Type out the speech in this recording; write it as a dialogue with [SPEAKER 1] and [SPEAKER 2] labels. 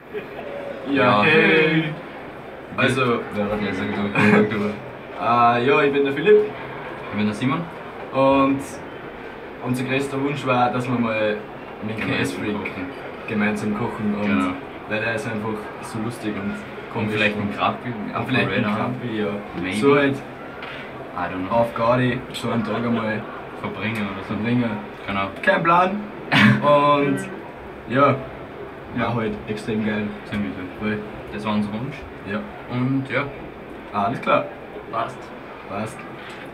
[SPEAKER 1] Ja, hey!
[SPEAKER 2] Also,
[SPEAKER 1] ja, ich bin der Philipp
[SPEAKER 2] ich bin der Simon.
[SPEAKER 1] und unser größter Wunsch war, dass wir mal mit Käsefreak gemeinsam kochen. Und
[SPEAKER 2] Genau.
[SPEAKER 1] weil er ist einfach so lustig und
[SPEAKER 2] Und
[SPEAKER 1] komisch.
[SPEAKER 2] vielleicht ein Krabbi.
[SPEAKER 1] Vielleicht ein Krampi, ja.
[SPEAKER 2] Maybe.
[SPEAKER 1] So halt
[SPEAKER 2] I don't know.
[SPEAKER 1] auf Gaudi so einen Tag einmal
[SPEAKER 2] Verbringen oder so.
[SPEAKER 1] verbringen.
[SPEAKER 2] Genau.
[SPEAKER 1] Kein Plan. Und ja, war halt extrem geil.
[SPEAKER 2] Ziemlich viel.
[SPEAKER 1] Weil,
[SPEAKER 2] Das war unser Wunsch.
[SPEAKER 1] ja,
[SPEAKER 2] Und ja,
[SPEAKER 1] alles klar.
[SPEAKER 2] passt.
[SPEAKER 1] Passt.